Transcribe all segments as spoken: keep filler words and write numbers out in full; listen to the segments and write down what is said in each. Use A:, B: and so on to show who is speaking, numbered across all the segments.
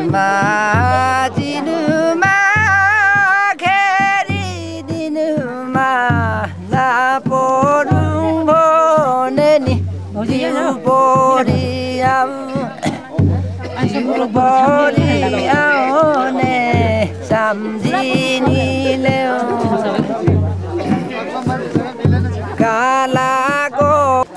A: माझिनुमा खेरिदिनुमा नपरुँ भने नि जिउ परिआउ जिउ परिआउने सम्झिनीले कालाको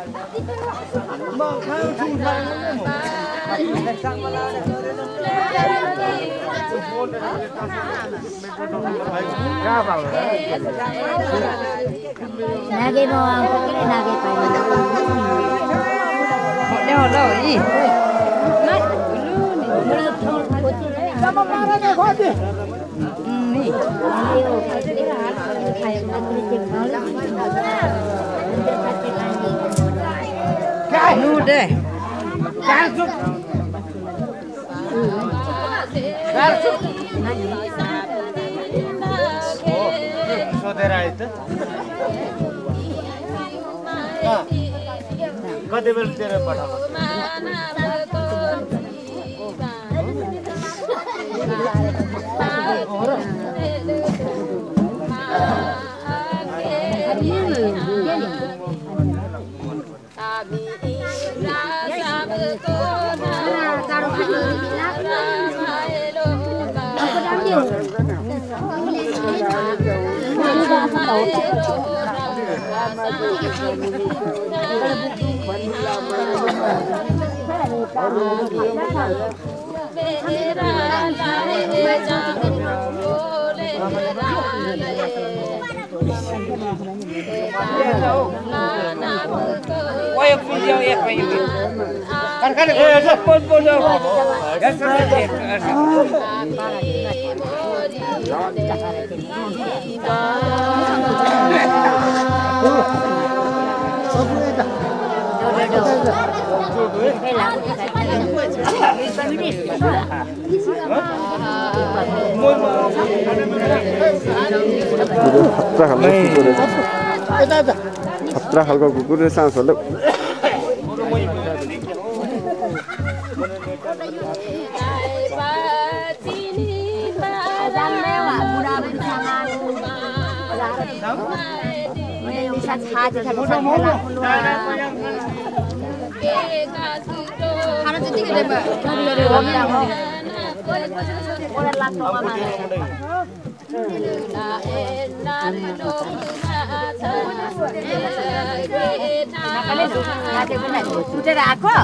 B: Nage mo ang pagkili nage pa yun.
A: Hola, hola, oye.
B: Sama para na khodi.
A: Ni. Cái nu đây. Cái giúp. Cái giúp.
C: सोधेर आयो त कति बेलतिर पठाएको
A: Quay video em quay video. Kan kan eh pon pon đâu. Ya sudah.
D: Hatra halko kukur ni sang solok.
B: Sudah aku.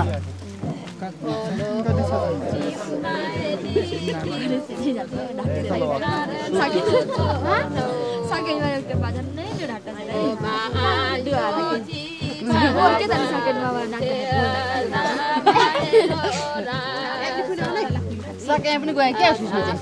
B: Sakit banget kepada nih dia datang ini. Dua lagi. Saya kita sakit bawa nak. Sakit apa ni gue kaya susah je.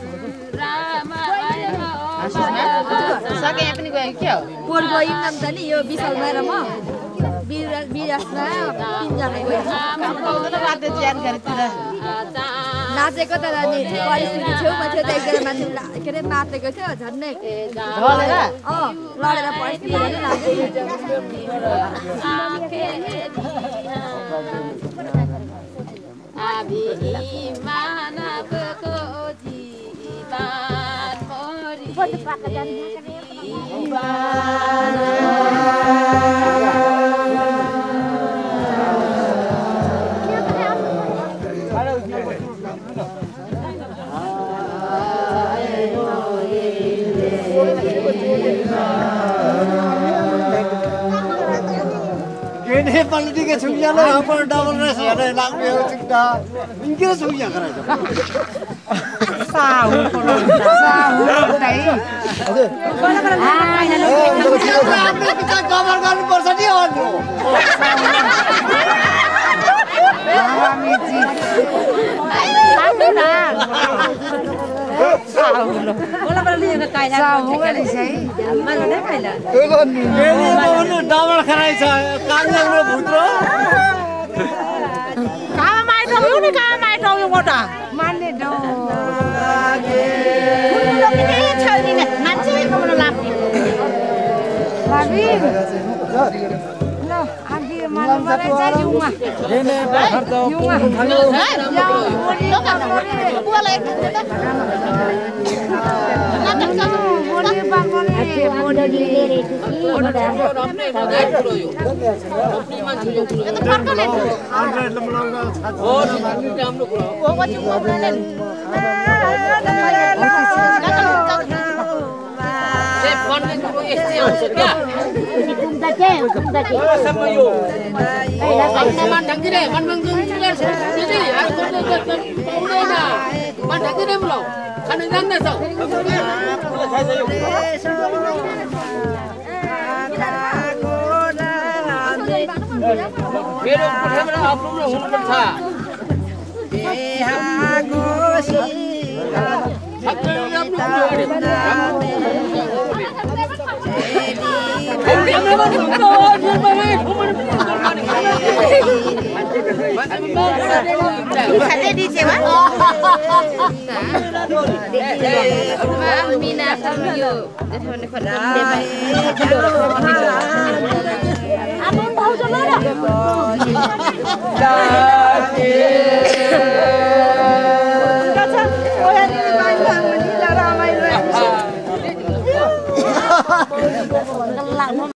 B: Sakit apa ni gue kaya? Pur gue ini nam tadi yo bisa merah mah. Biras biasnya pinjam gue. Kamu tu ada jangan kerja. नाचेको त नि परिस्थिति छेउमा थियो त एकजना मान्छे के अरे नाचेको थियो झन्नै लडेर अँ लडेर परिस्थिति भने
C: Ini politik sunya lo apa double rasa ada lang biar cipta, mungkin sunya kerana.
A: Sao kalau sao đấy. Kalau kalau ah ini lo
C: kita kamar kan bersadi on.
A: Kami sih. Kami lah. Sao lo. Kalau kalau dia nak kaya. Sao kalau sih. Mana ada kaya.
C: Kalau ni. Ini mana double kerana saya kanya lo putra.
A: Kau mai tahu ni kau mai tahu yang mana? Mana tahu. Kalau kita cari ni, nanti kamu nak lapis. Lapis. No, agi
C: Ini pasar tuh.
B: Ada di Jawa. Mina sama yuk. Abang tahu sama ada?